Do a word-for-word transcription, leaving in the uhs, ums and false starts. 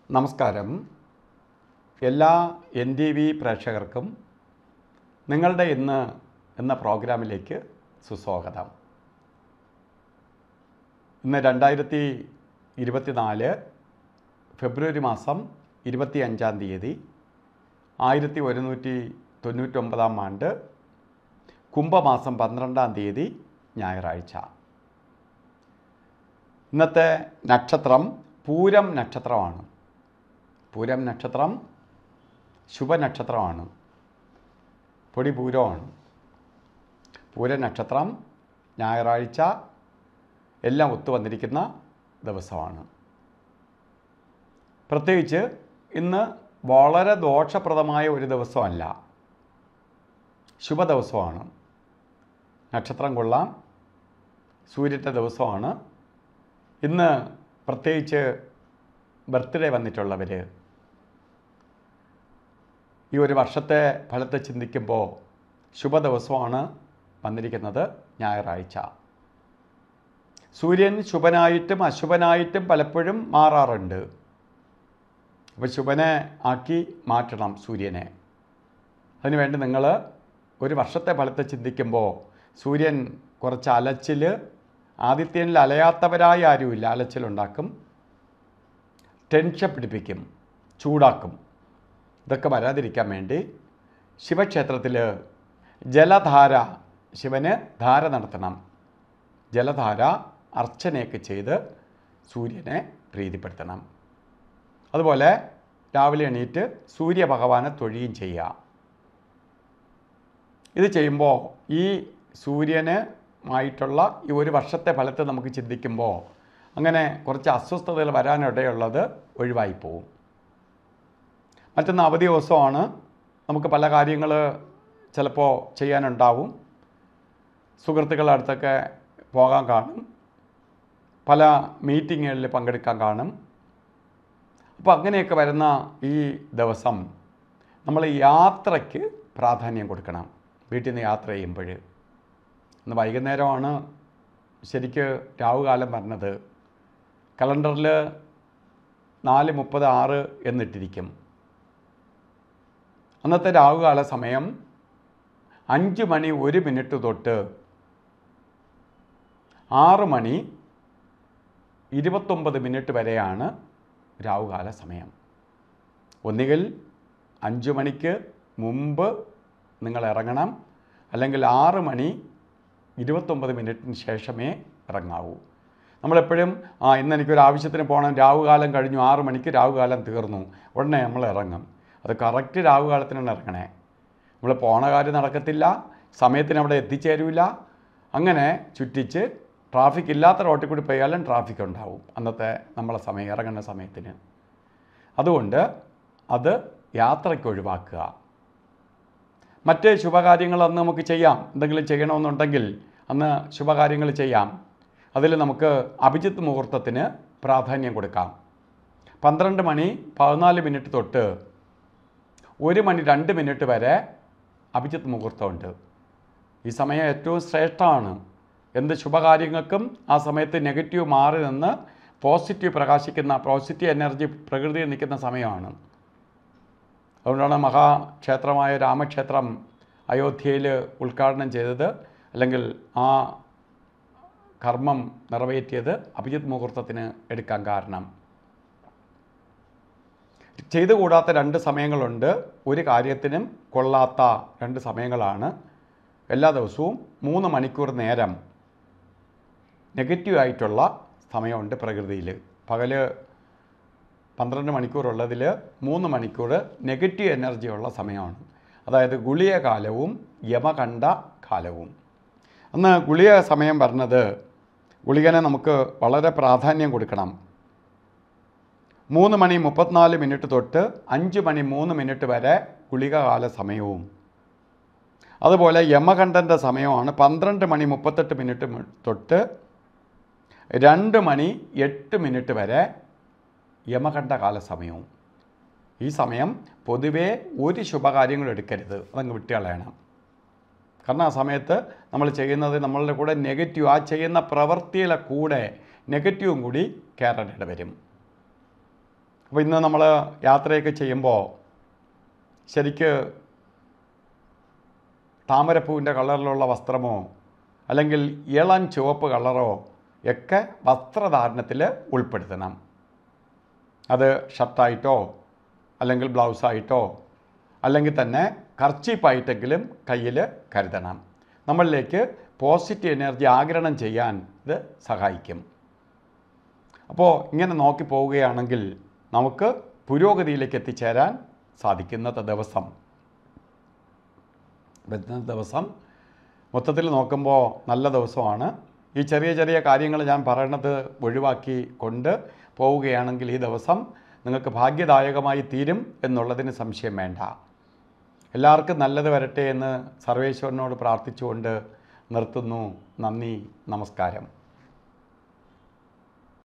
നമസ്കാരം. എല്ലാ N T V പ്രേക്ഷകർക്കും നിങ്ങളുടെ ഇന്ന് എന്ന പ്രോഗ്രാമിലേക്ക് സുസ്വാഗതം. ഇന്ന് രണ്ടായിരത്തി ഇരുപത്തി നാല് ഫെബ്രുവരി മാസം ഇരുപത്തി അഞ്ചാം തീയതി ആയിരത്തി ഒരുന്നൂറ്റി തൊണ്ണൂറ്റൊമ്പതാം ആണ്ട് കുംഭമാസം പന്ത്രണ്ടാം തീയതി ഞായറാഴ്ച. ഇന്നത്തെ നക്ഷത്രം പൂരം നക്ഷത്രമാണ്. പൂരം നക്ഷത്രം ശുഭനക്ഷത്രമാണ്. പൊടിപൂരമാണ്. പൂരം നക്ഷത്രം ഞായറാഴ്ച എല്ലാം ഒത്തുവന്നിരിക്കുന്ന ദിവസമാണ്. പ്രത്യേകിച്ച് ഇന്ന് വളരെ ദോഷപ്രദമായ ഒരു ദിവസമല്ല, ശുഭദിവസമാണ്. നക്ഷത്രം കൊള്ളാം, സൂര്യൻ്റെ ദിവസമാണ്. ഇന്ന് പ്രത്യേകിച്ച് ബർത്ത്ഡേ വന്നിട്ടുള്ളവർ ഈ ഒരു വർഷത്തെ ഫലത്തെ ചിന്തിക്കുമ്പോൾ ശുഭദിവസമാണ് വന്നിരിക്കുന്നത്, ഞായറാഴ്ച. സൂര്യൻ ശുഭനായിട്ടും അശുഭനായിട്ടും പലപ്പോഴും മാറാറുണ്ട്. അപ്പോൾ ശുഭനെ ആക്കി മാറ്റണം സൂര്യനെ. അതിനുവേണ്ടി നിങ്ങൾ ഒരു വർഷത്തെ ഫലത്തെ ചിന്തിക്കുമ്പോൾ സൂര്യൻ കുറച്ച് അലച്ചിൽ, ആദിത്യനിൽ അലയാത്തവരായ ആരുമില്ല, അലച്ചിലുണ്ടാക്കും, ടെൻഷൻ പിടിപ്പിക്കും, ചൂടാക്കും. ഇതൊക്കെ വരാതിരിക്കാൻ വേണ്ടി ശിവക്ഷേത്രത്തിൽ ജലധാര, ശിവന് ധാര നടത്തണം. ജലധാര അർച്ചനയൊക്കെ ചെയ്ത് സൂര്യനെ പ്രീതിപ്പെടുത്തണം. അതുപോലെ രാവിലെ എണീറ്റ് സൂര്യഭഗവാനെ തൊഴുകയും ചെയ്യുക. ഇത് ചെയ്യുമ്പോൾ ഈ സൂര്യന് ആയിട്ടുള്ള ഈ ഒരു വർഷത്തെ ഫലത്തെ നമുക്ക് ചിന്തിക്കുമ്പോൾ അങ്ങനെ കുറച്ച് അസ്വസ്ഥതകൾ വരാനിടയുള്ളത് ഒഴിവായിപ്പോവും. മറ്റൊന്ന് അവധി ദിവസമാണ്. നമുക്ക് പല കാര്യങ്ങൾ ചിലപ്പോൾ ചെയ്യാനുണ്ടാവും. സുഹൃത്തുക്കളുടെ അടുത്തൊക്കെ പോകാൻ കാണും, പല മീറ്റിങ്ങുകളിൽ പങ്കെടുക്കാൻ കാണും. അപ്പോൾ അങ്ങനെയൊക്കെ വരുന്ന ഈ ദിവസം നമ്മൾ യാത്രയ്ക്ക് പ്രാധാന്യം കൊടുക്കണം. വീട്ടിൽ നിന്ന് യാത്ര ചെയ്യുമ്പോൾ ഇന്ന് വൈകുന്നേരമാണ് ശരിക്ക് രാവുകാലം പറഞ്ഞത്. കലണ്ടറിൽ നാല് മുപ്പത് ആറ് എന്നിട്ടിരിക്കും. അന്നത്തെ രാവുകാല സമയം അഞ്ച് മണി ഒരു മിനിറ്റ് തൊട്ട് ആറ് മണി ഇരുപത്തൊമ്പത് മിനിറ്റ് വരെയാണ് രാവുകാല സമയം. ഒന്നുകിൽ അഞ്ച് മണിക്ക് മുമ്പ് നിങ്ങൾ ഇറങ്ങണം, അല്ലെങ്കിൽ ആറ് മണി ഇരുപത്തൊമ്പത് മിനിറ്റിന് ശേഷമേ ഇറങ്ങാവൂ. നമ്മളെപ്പോഴും ആ ഇന്ന് എനിക്കൊരു ആവശ്യത്തിന് പോകണം, രാവുകാലം കഴിഞ്ഞു, ആറ് മണിക്ക് രാവുകാലം തീർന്നു, ഉടനെ നമ്മൾ ഇറങ്ങും. അത് കറക്റ്റ് രാവുകാലത്തിനാണ് ഇറങ്ങണേ. നമ്മൾ പോണ കാര്യം നടക്കത്തില്ല, സമയത്തിന് അവിടെ എത്തിച്ചേരില്ല. അങ്ങനെ ചുറ്റിച്ച് ട്രാഫിക് ഇല്ലാത്ത റോട്ടിൽ കൂടി പോയാലും ട്രാഫിക് ഉണ്ടാവും അന്നത്തെ നമ്മളെ സമയം, ഇറങ്ങുന്ന സമയത്തിന്. അതുകൊണ്ട് അത് യാത്രയ്ക്ക് ഒഴിവാക്കുക. മറ്റ് ശുഭകാര്യങ്ങൾ അന്ന് നമുക്ക് ചെയ്യാം. എന്തെങ്കിലും ചെയ്യണമെന്നുണ്ടെങ്കിൽ അന്ന് ശുഭകാര്യങ്ങൾ ചെയ്യാം. അതിൽ നമുക്ക് അഭിജിത്ത് മുഹൂർത്തത്തിന് പ്രാധാന്യം കൊടുക്കാം. പന്ത്രണ്ട് മണി പതിനാല് മിനിറ്റ് തൊട്ട് ഒരു മണി രണ്ട് മിനിറ്റ് വരെ അഭിജിത്ത് മുഹൂർത്തമുണ്ട്. ഈ സമയം ഏറ്റവും ശ്രേഷ്ഠമാണ്. എന്ത് ശുഭകാര്യങ്ങൾക്കും ആ സമയത്ത് നെഗറ്റീവ് മാറി നിന്ന് പോസിറ്റീവ് പ്രകാശിക്കുന്ന, പോസിറ്റീവ് എനർജി പ്രകൃതിയിൽ നിൽക്കുന്ന സമയമാണ്. അതുകൊണ്ടാണ് മഹാക്ഷേത്രമായ രാമക്ഷേത്രം അയോധ്യയിൽ ഉദ്ഘാടനം ചെയ്തത്, അല്ലെങ്കിൽ ആ കർമ്മം നിറവേറ്റിയത് അഭിജിത്ത് മുഹൂർത്തത്തിന് എടുക്കാൻ കാരണം. ചെയ്തുകൂടാത്ത രണ്ട് സമയങ്ങളുണ്ട്. ഒരു കാര്യത്തിനും കൊള്ളാത്ത രണ്ട് സമയങ്ങളാണ്. എല്ലാ ദിവസവും മൂന്ന് മണിക്കൂർ നേരം നെഗറ്റീവ് ആയിട്ടുള്ള സമയമുണ്ട് പ്രകൃതിയിൽ. പകല് പന്ത്രണ്ട് മണിക്കൂറുള്ളതിൽ മൂന്ന് മണിക്കൂർ നെഗറ്റീവ് എനർജിയുള്ള സമയമാണ്. അതായത് ഗുളിക കാലവും യമകണ്ഠ കാലവും. അന്ന് ഗുളിക സമയം പറഞ്ഞത്, ഗുളികനെ നമുക്ക് വളരെ പ്രാധാന്യം കൊടുക്കണം. മൂന്ന് മണി മുപ്പത്തിനാല് മിനിറ്റ് തൊട്ട് അഞ്ച് മണി മൂന്ന് മിനിറ്റ് വരെ ഗുളികകാല സമയവും. അതുപോലെ യമകണ്ഠൻ്റെ സമയമാണ് പന്ത്രണ്ട് മണി മുപ്പത്തെട്ട് മിനിറ്റ് തൊട്ട് രണ്ട് മണി എട്ട് മിനിറ്റ് വരെ യമകണ്ഠകാല സമയവും. ഈ സമയം പൊതുവേ ഒരു ശുഭകാര്യങ്ങളും എടുക്കരുത്, അതങ്ങ് വിട്ടുകളയണം. കാരണം ആ സമയത്ത് നമ്മൾ ചെയ്യുന്നത് നമ്മളുടെ കൂടെ നെഗറ്റീവ്, ആ ചെയ്യുന്ന പ്രവൃത്തിയിലെ കൂടെ നെഗറ്റീവും കൂടി കയറേണ്ടി വരും. അപ്പോൾ ഇന്ന് നമ്മൾ യാത്രയൊക്കെ ചെയ്യുമ്പോൾ ശരിക്ക് താമരപ്പൂവിൻ്റെ കളറിലുള്ള വസ്ത്രമോ അല്ലെങ്കിൽ ഇളം ചുവപ്പ് കളറോ ഒക്കെ വസ്ത്രധാരണത്തിൽ ഉൾപ്പെടുത്തണം. അത് ഷർട്ടായിട്ടോ അല്ലെങ്കിൽ ബ്ലൗസായിട്ടോ അല്ലെങ്കിൽ തന്നെ കർച്ചീപ്പായിട്ടെങ്കിലും കയ്യിൽ കരുതണം. നമ്മളിലേക്ക് പോസിറ്റീവ് എനർജി ആഗിരണം ചെയ്യാൻ ഇത് സഹായിക്കും. അപ്പോൾ ഇങ്ങനെ നോക്കി പോവുകയാണെങ്കിൽ നമുക്ക് പുരോഗതിയിലേക്ക് എത്തിച്ചേരാൻ സാധിക്കുന്നത്തെ ദിവസം വരുന്ന ദിവസം മൊത്തത്തിൽ നോക്കുമ്പോൾ നല്ല ദിവസമാണ്. ഈ ചെറിയ ചെറിയ കാര്യങ്ങൾ ഞാൻ പറയണത് ഒഴിവാക്കി കൊണ്ട് പോവുകയാണെങ്കിൽ ഈ ദിവസം നിങ്ങൾക്ക് ഭാഗ്യദായകമായി തീരും എന്നുള്ളതിന് സംശയം വേണ്ട. എല്ലാവർക്കും നല്ലത് വരട്ടെ എന്ന് സർവേശ്വരനോട് പ്രാർത്ഥിച്ചുകൊണ്ട് നിർത്തുന്നു. നന്ദി, നമസ്കാരം.